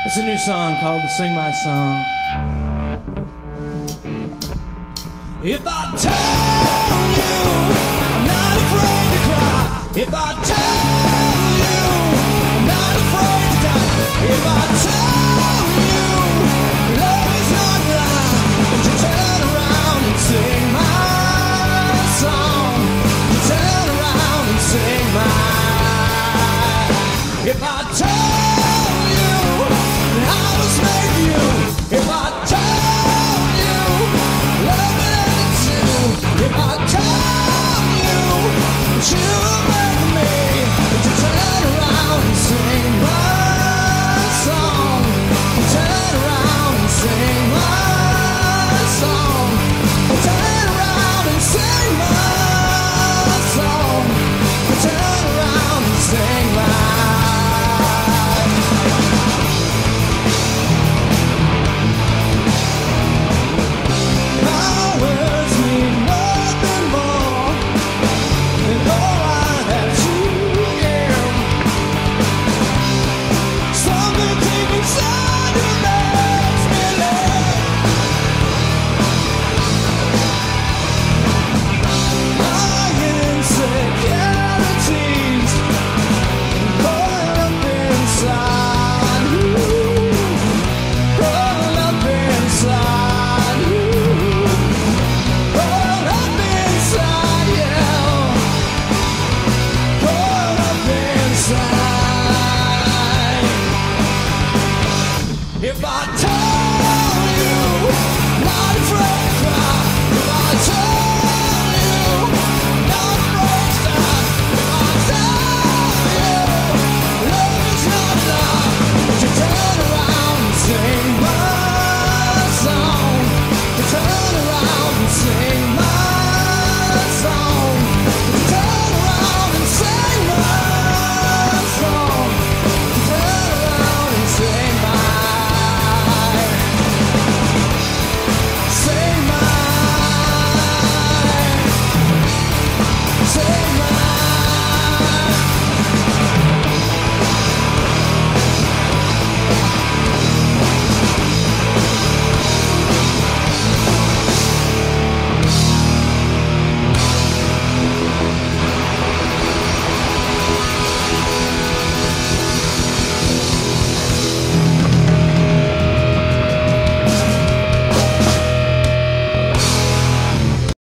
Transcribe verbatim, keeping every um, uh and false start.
It's a new song called Sing My Song. If I tell you I'm not afraid to cry, if I tell you I'm not afraid to die, if I tell you love is not blind, would you turn around and sing my song? Turn around and sing my. If I tell you that I was made for you, if I tell you love it too, if I tell you that you made me, would you turn around and sing my song? Turn around and sing my song. Turn around and sing my song. Turn around and sing my. Insecurities boiling up inside.